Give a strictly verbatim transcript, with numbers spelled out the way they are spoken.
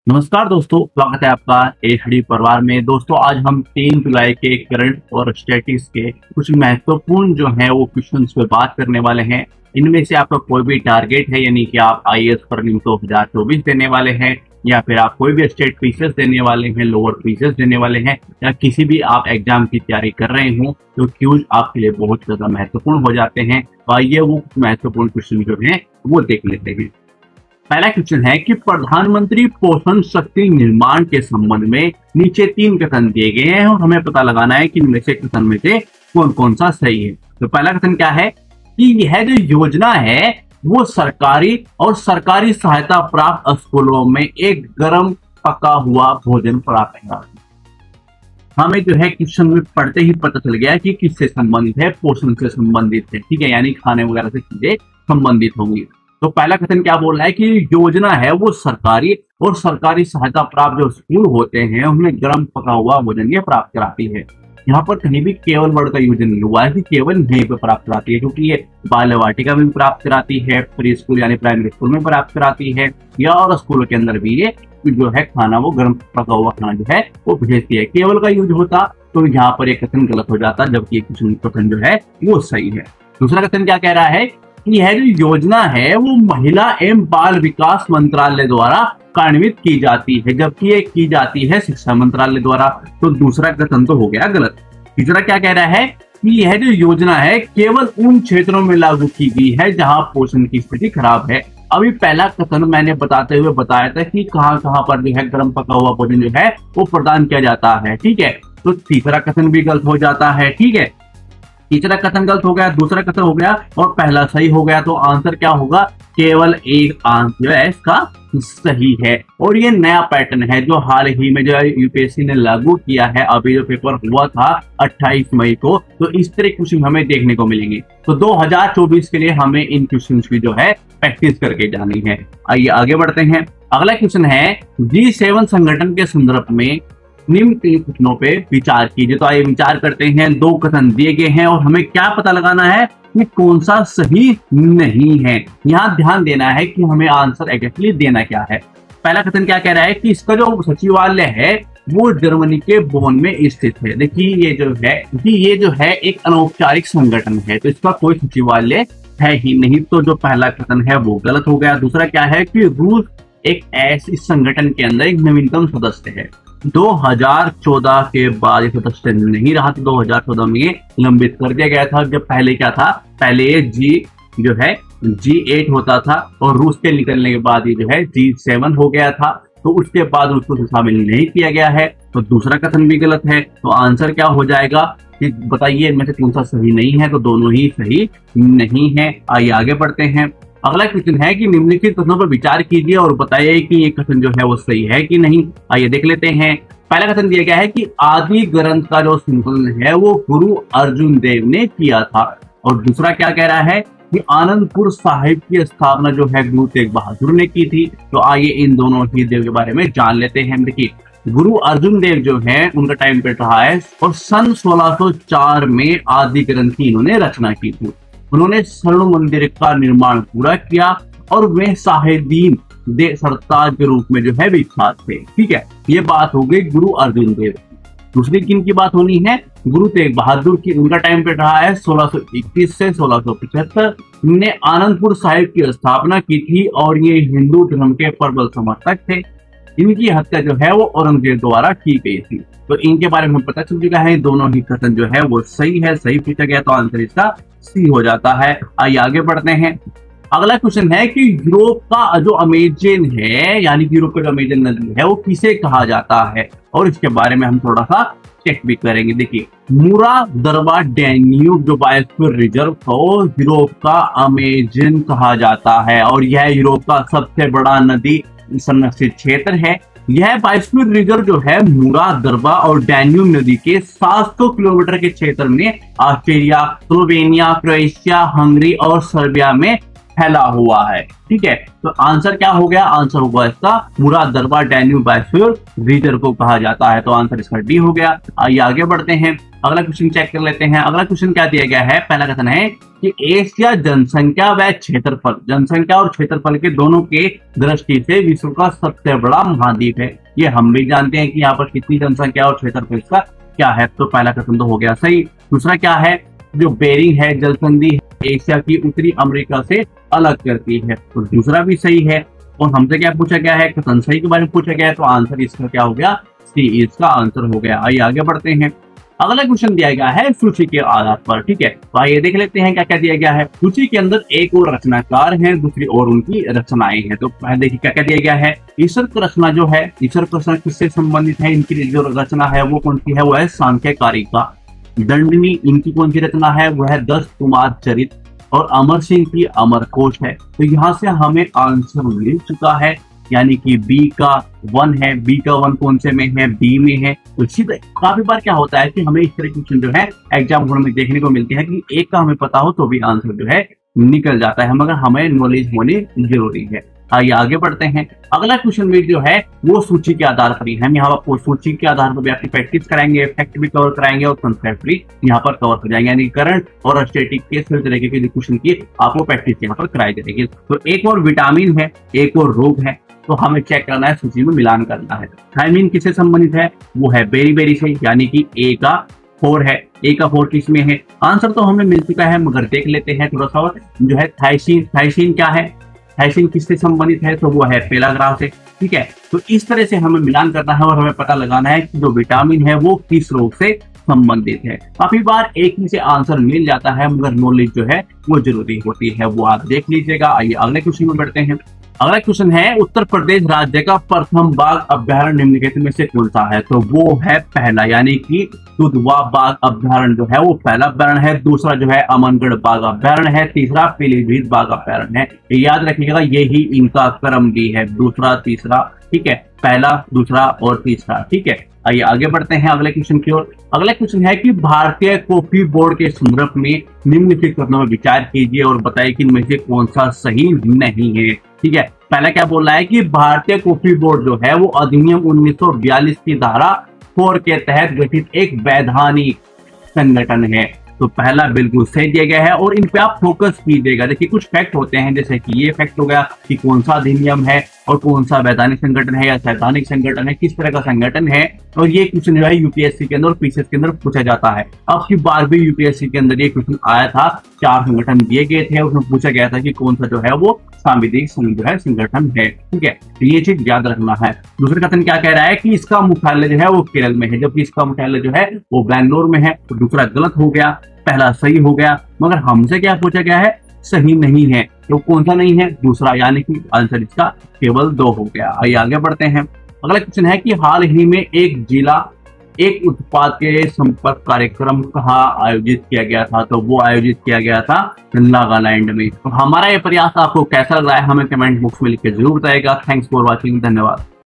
नमस्कार दोस्तों, स्वागत है आपका एचडी परिवार में। दोस्तों आज हम तीन जुलाई के करंट और स्टैटिक्स के कुछ महत्वपूर्ण जो है वो क्वेश्चंस पे बात करने वाले हैं। इनमें से आपका कोई भी टारगेट है, यानी कि आप आईएएस प्रीलिम्स दो हजार चौबीस देने वाले हैं, या फिर आप कोई भी स्टेट पीसीएस देने वाले हैं, लोअर पीसीएस देने वाले हैं, या किसी भी आप एग्जाम की तैयारी कर रहे हो, तो क्यूज आपके लिए बहुत ज्यादा महत्वपूर्ण हो जाते हैं। तो आइए वो महत्वपूर्ण क्वेश्चन जो है वो देख लेते हैं। पहला क्वेश्चन है कि प्रधानमंत्री पोषण शक्ति निर्माण के संबंध में नीचे तीन कथन दिए गए हैं और हमें पता लगाना है कि इनमें से कथन में से कौन कौन सा सही है। तो पहला कथन क्या है कि यह जो योजना है वो सरकारी और सरकारी सहायता प्राप्त स्कूलों में एक गर्म पका हुआ भोजन प्राप्त है। हमें जो है क्वेश्चन में पढ़ते ही पता चल गया कि किससे संबंधित है, पोषण से संबंधित है, ठीक है, यानी खाने वगैरह से चीजें संबंधित होंगी। तो पहला कथन क्या बोल रहा है कि योजना है वो सरकारी और सरकारी सहायता प्राप्त जो स्कूल होते हैं उन्हें गर्म पका हुआ भोजन ये प्राप्त कराती है। यहाँ पर कहीं भी केवल वर्ड का यूज नहीं हुआ है कि केवल यहीं पे प्राप्त कराती है, क्योंकि ये बाल वाटिका में प्राप्त कराती है, प्री स्कूल यानी प्राइमरी स्कूल में प्राप्त कराती है, या और स्कूलों के अंदर भी ये जो है खाना वो गर्म पका हुआ खाना जो है वो भेजती है। केवल का यूज होता तो यहाँ पर एक कथन गलत हो जाता, जबकि कथन जो है वो सही है। दूसरा कथन क्या कह रहा है, यह जो योजना है वो महिला एवं बाल विकास मंत्रालय द्वारा कार्यान्वित की जाती है, जबकि ये की जाती है शिक्षा मंत्रालय द्वारा। तो दूसरा कथन तो हो गया गलत। तीसरा क्या कह रहा है कि यह जो योजना है केवल उन क्षेत्रों में लागू की गई है जहां पोषण की स्थिति खराब है। अभी पहला कथन मैंने बताते हुए बताया था कि कहां कहां पर जो है गर्म पका हुआ भोजन जो है वो प्रदान किया जाता है, ठीक है। तो तीसरा कथन भी गलत हो जाता है, ठीक है। तीसरा कथन गलत हो गया, दूसरा कथन हो गया और पहला सही हो गया। तो आंसर क्या होगा, केवल एक आंसर जो है इसका सही है। और ये नया पैटर्न है जो हाल ही में जो है यूपीएससी ने लागू किया है। अभी जो पेपर हुआ था अट्ठाईस मई को, तो इस तरह क्वेश्चन हमें देखने को मिलेंगे। तो दो हजार चौबीस के लिए हमें इन क्वेश्चन की जो है प्रैक्टिस करके जानी है। आइए आगे बढ़ते हैं। अगला क्वेश्चन है, जी सेवन संगठन के संदर्भ में निम्न तीन कथनों पे विचार कीजिए। तो आइए विचार करते हैं। दो कथन दिए गए हैं और हमें क्या पता लगाना है कि कौन सा सही नहीं है। यहाँ ध्यान देना है कि हमें आंसर एग्जैक्टली देना क्या है। पहला कथन क्या कह रहा है कि इसका जो सचिवालय है वो जर्मनी के बोन में स्थित है। देखिए ये जो है कि ये जो है एक अनौपचारिक संगठन है, तो इसका कोई सचिवालय है ही नहीं। तो जो पहला कथन है वो गलत हो गया। दूसरा क्या है कि रूस एक ऐसे संगठन के अंदर एक नवीनतम सदस्य है। दो हजार चौदह के बाद ये सदस्य नहीं रहा, तो दो हजार चौदह में लंबित कर दिया गया था। जब पहले क्या था, पहले ये जी जो है जी एट होता था और रूस के निकलने के बाद ये जो है जी सेवन हो गया था। तो उसके बाद उसको शामिल नहीं किया गया है। तो दूसरा कथन भी गलत है। तो आंसर क्या हो जाएगा कि बताइए इनमें से कौन सा सही नहीं है। तो दोनों ही सही नहीं है। आइए आगे बढ़ते हैं। अगला क्वेश्चन है कि निम्नलिखित कथनों पर विचार कीजिए और बताइए कि ये कथन जो है वो सही है कि नहीं। आइए देख लेते हैं। पहला कथन दिया गया है कि आदि ग्रंथ का जो संकलन है वो गुरु अर्जुन देव ने किया था। और दूसरा क्या कह रहा है कि आनंदपुर साहिब की स्थापना जो है गुरु तेग बहादुर ने की थी। तो आइए इन दोनों ही देव के बारे में जान लेते हैं। देखिए गुरु अर्जुन देव जो है उनका टाइम पीरियड रहा है और सन सोलह सौ चार में आदि ग्रंथ की इन्होंने रचना की थी। उन्होंने स्वर्ण मंदिर का निर्माण पूरा किया और वे साहेबीन दे सरताज के रूप में जो है विख्यात थे, ठीक है। ये बात हो गई गुरु अर्जुन देव। दूसरी किन की बात होनी है, गुरु तेग बहादुर की। उनका टाइम पे रहा है सोलह सौ इक्कीस से सोलह सौ पचहत्तर। इन्होंने आनंदपुर साहिब की स्थापना की थी और ये हिंदू धर्म के प्रबल समर्थक थे। इनकी हत्या जो है वो औरंगजेब द्वारा की गई थी। तो इनके बारे में पता चल चुका है। दोनों ही कथन जो है वो सही है। सही पूछा गया तो आंसर इसका सी हो जाता है। आइए आगे बढ़ते हैं। अगला क्वेश्चन है कि यूरोप का जो अमेजन है, यानी कि यूरोप का जो अमेजन नदी है वो किसे कहा जाता है, और इसके बारे में हम थोड़ा सा चेक भी करेंगे। देखिए मूरा दरबा डैन्यूब जो बायोस्फीयर रिजर्व को यूरोप का अमेजन कहा जाता है और यह यूरोप का सबसे बड़ा नदी संरक्षित क्षेत्र है। यह बायोस्फीयर रिजर्व जो है मूरा दरबा और डैन्यूब नदी के सात सौ किलोमीटर के क्षेत्र में ऑस्ट्रिया, स्लोवेनिया, क्रोएशिया, हंगरी और सर्बिया में फैला हुआ है, ठीक है। तो आंसर क्या हो गया, आंसर होगा इसका मूरा दरबा डैन्यूब बायोस्फीयर रिजर्व को कहा जाता है। तो आंसर इसका डी हो गया। आइए आगे बढ़ते हैं। अगला क्वेश्चन चेक कर लेते हैं। अगला क्वेश्चन क्या दिया गया है, पहला कथन है कि एशिया जनसंख्या व क्षेत्रफल, जनसंख्या और क्षेत्रफल के दोनों के दृष्टि से विश्व का सबसे बड़ा महाद्वीप है। ये हम भी जानते हैं कि यहाँ पर कितनी जनसंख्या और क्षेत्रफल इसका क्या है, तो पहला कथन तो हो गया सही। दूसरा क्या है, जो बेरिंग है जल संधि एशिया की उत्तरी अमेरिका से अलग करती है, तो दूसरा भी सही है। और हमसे क्या पूछा गया है, कथन सही के बारे में पूछा गया है, तो आंसर इसका क्या हो गया, सी इसका आंसर हो गया। आइए आगे बढ़ते हैं। अगला क्वेश्चन दिया गया है सूची के आधार पर, ठीक है, तो आइए देख लेते हैं क्या क्या दिया गया है। सूची के अंदर एक और रचनाकार हैं, दूसरी और उनकी रचनाएं हैं। तो देखिए क्या क्या दिया गया है। ईश्वर की रचना जो है, ईश्वर की रचना किससे संबंधित है, इनकी जो रचना है वो कौन सी है, वो है सांख्य कारिका। दंडनी इनकी कौन सी रचना है, वो है दस कुमार चरित। और अमर सिंह की अमरकोश है। तो यहाँ से हमें आंसर मिल चुका है, यानी कि बी का वन है। बी का वन कौन से में है, बी में है। तो इसी काफी बार क्या होता है कि हमें इस तरह क्वेश्चन जो है एग्जाम हॉल में देखने को मिलती है कि एक का हमें पता हो तो भी आंसर जो है निकल जाता है, मगर हमें नॉलेज होनी जरूरी है। आइए आगे बढ़ते हैं। अगला क्वेश्चन में जो है वो सूची के आधार पर ही हम यहाँ आपको सूची के आधार पर भी आपकी प्रैक्टिस कराएंगे, फैक्ट भी कवर कराएंगे और कंसेप्ट भी यहाँ पर कवर कर जाएंगे, यानी करंट और स्टैटिक के सभी तरीके के क्वेश्चन की आपको प्रैक्टिस यहाँ पर कराई जाएगी। तो एक और विटामिन है, एक और रोग है, तो हमें चेक करना है, सूची में मिलान करना है। थायमीन किससे संबंधित है, वो है बेरी बेरी से, यानी कि ए का फोर है। ए का फोर किस में है, आंसर तो हमें मिल चुका है, मगर देख लेते हैं थोड़ा सा जो है थाइसिन। थाइसिन क्या है, थाइसिन किससे संबंधित है, तो वो है पेलाग्राफ से, ठीक है। तो इस तरह से हमें मिलान करना है और हमें पता लगाना है कि जो विटामिन है वो किस रोग से संबंधित है। काफी बार एक ही से आंसर मिल जाता है, मगर नॉलेज जो है वो जरूरी होती है, वो आप देख लीजिएगा। आइए अगले क्वेश्चन में बढ़ते हैं। अगला क्वेश्चन है उत्तर प्रदेश राज्य का प्रथम बाघ अभ्यारण्य निम्नलिखित में से कौन सा है, तो वो है पहला, यानी कि दुधवा बाघ अभ्यारण्य जो है वो पहला अभ्यारण्य है। दूसरा जो है अमनगढ़ बाघ अभ्यारण्य है। तीसरा पीलीभीत बाघ अभ्यारण्य है। याद रखिएगा यही इनका क्रम भी है, दूसरा तीसरा, ठीक है, पहला दूसरा और तीसरा, ठीक है। आइए आगे बढ़ते हैं अगले क्वेश्चन की ओर। अगला क्वेश्चन है कि भारतीय कॉफी बोर्ड के संदर्भ में निम्नलिखित कथनों में विचार कीजिए और बताइए कि इनमें से कौन सा सही नहीं है, ठीक है। पहला क्या बोल रहा है कि भारतीय कॉफी बोर्ड जो है वो अधिनियम उन्नीस सौ बयालीस की धारा फोर के तहत गठित एक वैधानिक संगठन है। तो पहला बिल्कुल सही दिया गया है और इन पे आप फोकस कीजिएगा। देखिए कुछ फैक्ट होते हैं, जैसे कि ये फैक्ट हो गया कि कौन सा अधिनियम है और कौन सा वैधानिक संगठन है या सैद्धांतिक संगठन है, किस तरह का संगठन है, और ये क्वेश्चन जो है यूपीएससी के अंदर और पीसीएस के अंदर पूछा जाता है। अब की बार भी यूपीएससी के अंदर ये क्वेश्चन आया था, चार संगठन दिए गए थे, उसमें पूछा गया था कि कौन सा जो है वो सांविधिक जो है संगठन है, ठीक है। तो ये चीज याद रखना है। दूसरा कथन क्या कह रहा है कि इसका मुख्यालय जो है वो केरल में है, जबकि इसका मुख्यालय जो है वो बैंगलोर में है। तो दूसरा गलत हो गया, पहला सही हो गया, मगर हमसे क्या पूछा गया है, सही नहीं है। तो कौन सा नहीं है, दूसरा, यानी कि आंसर इसका केवल दो हो गया। आइए आगे बढ़ते हैं। अगला क्वेश्चन है कि हाल ही में एक जिला एक उत्पाद के संपर्क कार्यक्रम कहाँ आयोजित किया गया था, तो वो आयोजित किया गया था नागालैंड में। तो हमारा ये प्रयास आपको कैसा लग रहा है हमें कमेंट बॉक्स में लिख के जरूर बताएगा। थैंक्स फॉर वॉचिंग, धन्यवाद।